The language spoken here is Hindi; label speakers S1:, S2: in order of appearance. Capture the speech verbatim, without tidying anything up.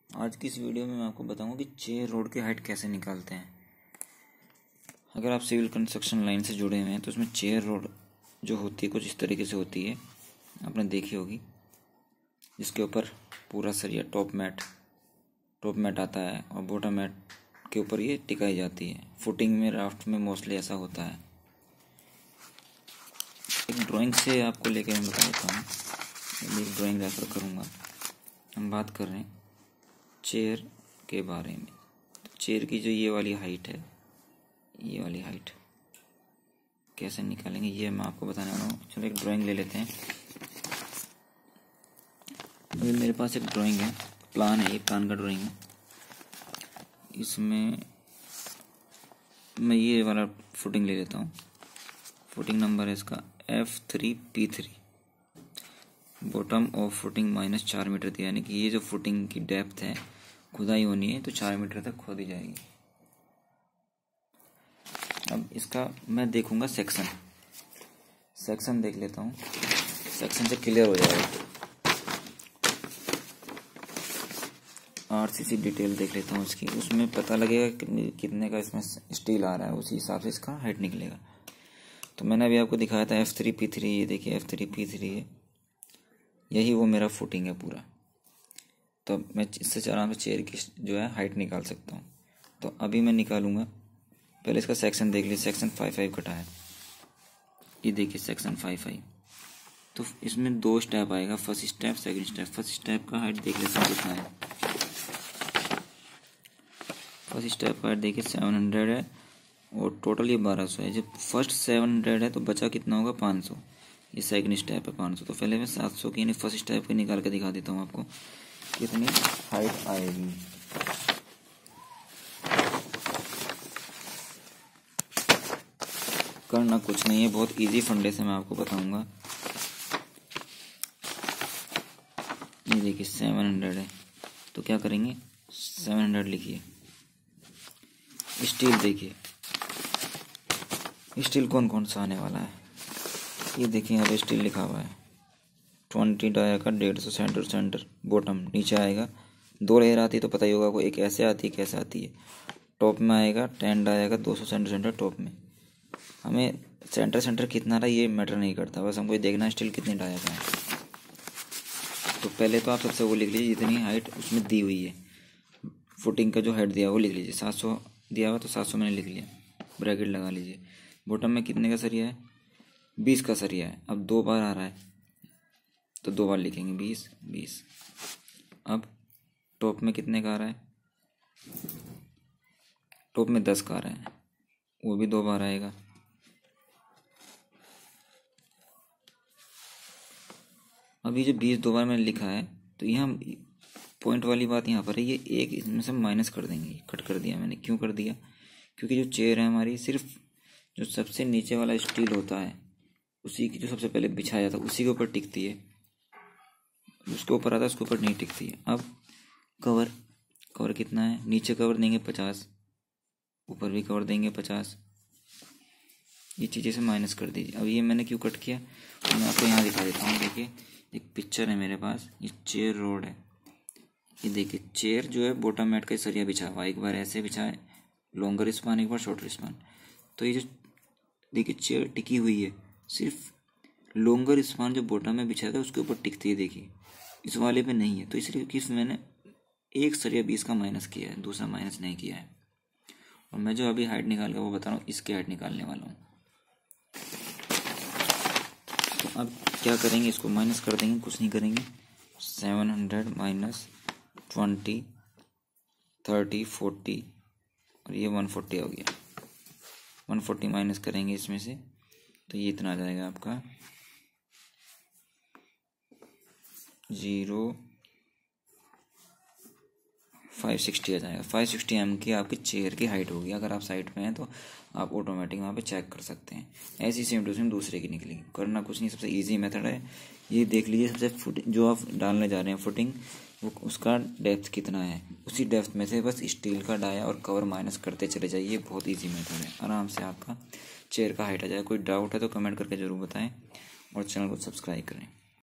S1: आज की इस वीडियो में मैं आपको बताऊंगा कि चेयर रोड की हाइट कैसे निकालते हैं। अगर आप सिविल कंस्ट्रक्शन लाइन से जुड़े हुए हैं तो उसमें चेयर रोड जो होती है कुछ इस तरीके से होती है, आपने देखी होगी, जिसके ऊपर पूरा सरिया टॉप मैट टॉप मैट आता है और बॉटम मैट के ऊपर ये टिकाई जाती है। फुटिंग में, राफ्ट में मोस्टली ऐसा होता है। एक ड्राइंग से आपको लेकर मैं बता देता हूँ, एक ड्राइंग रेफर करूँगा। हम बात कर रहे हैं चेयर के बारे में। तो चेयर की जो ये वाली हाइट है, ये वाली हाइट कैसे निकालेंगे ये मैं आपको बताने वाला हूँ। चलो एक ड्राइंग ले लेते हैं। अभी मेरे पास एक ड्राइंग है, प्लान है, ये प्लान का ड्राइंग है। इसमें मैं ये वाला फुटिंग ले लेता हूँ। फुटिंग नंबर है इसका F three P three. Bottom of footing minus चार मीटर थी, यानी कि ये जो फुटिंग की डेप्थ है, खुदाई होनी है तो चार मीटर तक खोदी जाएगी। अब इसका मैं देखूंगा सेक्शन सेक्शन देख लेता हूँ, सेक्शन से क्लियर हो जाएगा। आरसीसी डिटेल देख लेता हूँ इसकी, उसमें पता लगेगा कितने का इसमें स्टील आ रहा है, उसी हिसाब से इसका हाइट निकलेगा। तो मैंने अभी आपको दिखाया था एफ थ्री पी थ्री, ये देखिए एफ थ्री पी थ्री है, यही वो मेरा फुटिंग है पूरा। तो मैं इससे आराम से चेयर की जो है हाइट निकाल सकता हूँ। तो अभी मैं निकालूंगा, पहले इसका सेक्शन देख लीजिए। सेक्शन फाइव फाइव कटा है, ये देखिए सेक्शन फाइव फाइव। तो इसमें दो स्टेप आएगा, first step second step. First step का हाइट देख लेते हैं कितना है। फर्स्ट स्टेप का हाइट देखिए सेवन हंड्रेड है और टोटल ये बारह सौ है। जब फर्स्ट सेवन हंड्रेड है तो बचा कितना होगा, पाँच सौ। ये सेकंड स्टेप है पाँच सौ। तो पहले मैं सात सौ की यानी फर्स्ट स्टेप की निकाल के दिखा देता हूँ आपको कितनी हाइट आएगी। करना कुछ नहीं है, बहुत इजी फंडे से मैं आपको बताऊंगा। ये देखिए सेवन हंड्रेड है, तो क्या करेंगे, सेवन हंड्रेड लिखिए। स्टील देखिए, स्टील कौन कौन सा आने वाला है, ये देखिए यहाँ पे स्टील लिखा हुआ है। ट्वेंटी डाया का डेढ़ सौ सेंटर सेंटर बॉटम नीचे आएगा। दो लेयर आती है तो पता ही होगा आपको, एक ऐसे आती है, कैसे आती है। टॉप में आएगा टेन डाया का दो सौ सेंटर सेंटर टॉप में। हमें सेंटर सेंटर कितना रहा ये मैटर नहीं करता, बस हमको ये देखना है स्टील कितने डाया का है। तो पहले तो आप सबसे वो लिख लीजिए जितनी हाइट उसमें दी हुई है। फुटिंग का जो हाइट दिया वो लिख लीजिए। सात सौ दिया हुआ तो सात सौ मैंने लिख लिया, ब्रैकेट लगा लीजिए। बॉटम में कितने का सरिया है, बीस का सरिया है। अब दो बार आ रहा है तो दो बार लिखेंगे, बीस बीस। अब टॉप में कितने का आ रहा है, टॉप में दस का आ रहा है, वो भी दो बार आएगा। अब ये जो बीस दो बार मैंने लिखा है तो यहाँ पॉइंट वाली बात यहाँ पर है, ये एक इसमें से माइनस कर देंगे। कट कर दिया मैंने, क्यों कर दिया, क्योंकि जो चेयर है हमारी सिर्फ जो सबसे नीचे वाला स्टील होता है उसी की जो सबसे पहले बिछाया जाता है उसी के ऊपर टिकती है। उसके ऊपर आता है उसके ऊपर नहीं टिकती है। अब कवर कवर कितना है, नीचे कवर देंगे पचास, ऊपर भी कवर देंगे पचास। ये चीज़ें से माइनस कर दीजिए। अब ये मैंने क्यों कट किया मैं आपको यहाँ दिखा देता हूँ। देखिए एक पिक्चर है मेरे पास, ये चेयर रोड है। ये देखिए चेयर जो है बॉटम मैट का सरिया बिछा हुआ, एक बार ऐसे बिछाए लॉन्गर स्पान, एक बार शॉर्टर स्पान। तो ये जो देखिए चेयर टिकी हुई है, सिर्फ लॉन्गर स्पान जो बॉटम में बिछाया था उसके ऊपर टिकती है। देखिए इस वाले पे नहीं है, तो इसलिए कि मैंने एक सरिया बीस का माइनस किया है, दूसरा माइनस नहीं किया है। और मैं जो अभी हाइट निकाल कर वो बता रहा हूँ, इसकी हाइट निकालने वाला हूँ। तो अब क्या करेंगे, इसको माइनस कर देंगे, कुछ नहीं करेंगे। Seven hundred minus twenty thirty forty और ये वन फोर्टी हो गया। वन फोर्टी माइनस करेंगे इसमें से तो ये इतना आ जाएगा आपका जीरो फाइव सिक्सटी आ जाएगा। फाइव सिक्सटी एम की आपकी चेयर की हाइट होगी। अगर आप साइड पे हैं तो आप ऑटोमेटिक वहाँ पे चेक कर सकते हैं। ऐसी सेम टू सेम दूसरे की निकलेगी। करना कुछ नहीं, सबसे इजी मेथड है ये। देख लीजिए सबसे फुटिंग जो आप डालने जा रहे हैं फुटिंग, वो उसका डेप्थ कितना है, उसी डेप्थ में से बस स्टील का डाया और कवर माइनस करते चले जाइए। बहुत ईजी मेथड है, आराम से आपका चेयर का हाइट आ जाएगा। कोई डाउट है तो कमेंट करके ज़रूर बताएं और चैनल को सब्सक्राइब करें।